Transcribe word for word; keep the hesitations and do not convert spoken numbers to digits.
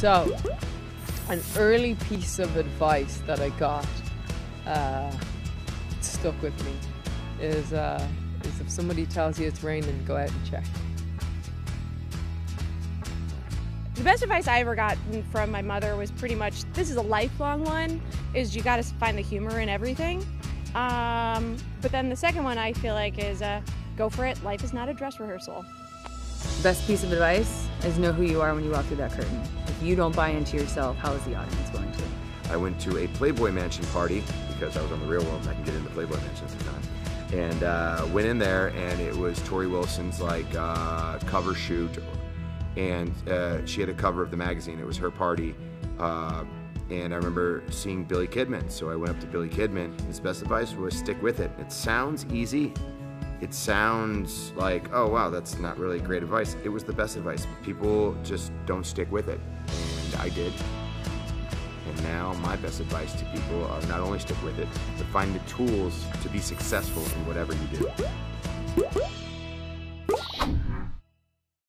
So, an early piece of advice that I got uh, stuck with me is, uh, is if somebody tells you it's raining, go out and check. The best advice I ever got from my mother was pretty much, this is a lifelong one, is you got to find the humor in everything. Um, but then the second one I feel like is uh, go for it. Life is not a dress rehearsal. Best piece of advice is know who you are when you walk through that curtain. If you don't buy into yourself, how is the audience going to? I went to a Playboy Mansion party because I was on the Real World and I can get into Playboy Mansion at the time. And uh, went in there and it was Tori Wilson's like uh, cover shoot, and uh, she had a cover of the magazine. It was her party. Uh, and I remember seeing Billy Kidman, so I went up to Billy Kidman. His best advice was stick with it. It sounds easy. It sounds like, oh wow, that's not really great advice. It was the best advice. People just don't stick with it, and I did. And now my best advice to people are not only stick with it, but find the tools to be successful in whatever you do.